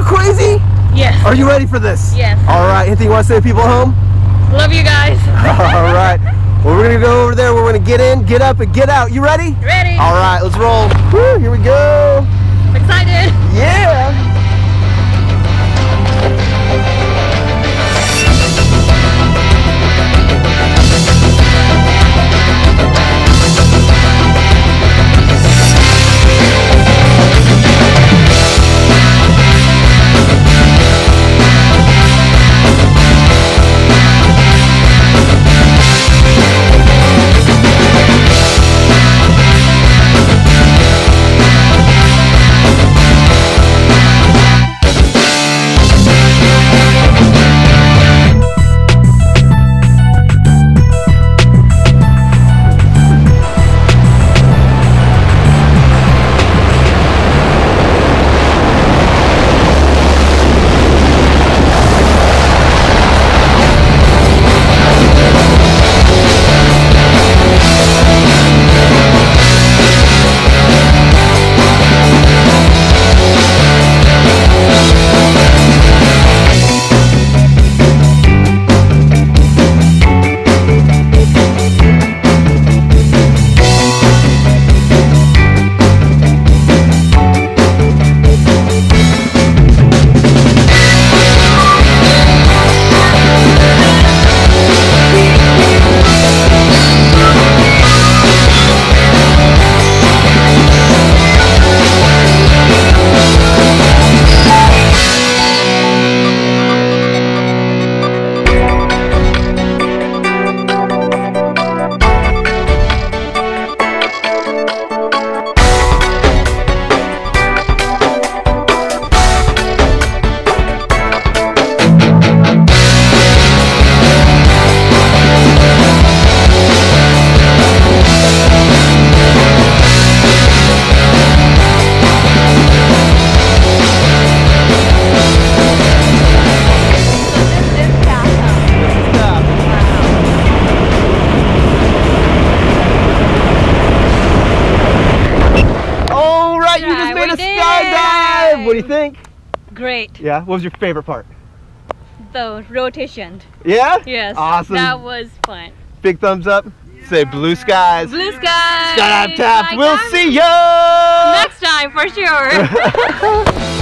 crazy? Yes. Are you ready for this? Yes. All right, anything you want to say to people at home? Love you guys. All right. Well, we're gonna go over there. We're gonna get in, get up, and get out. You ready? Ready. All right, let's roll. Woo, here we go. I'm excited. Yeah. What do you think? Great. Yeah? What was your favorite part? The rotation. Yeah? Yes. Awesome. That was fun. Big thumbs up. Say blue skies. Blue skies. Skydive Taft. We'll see you next time for sure.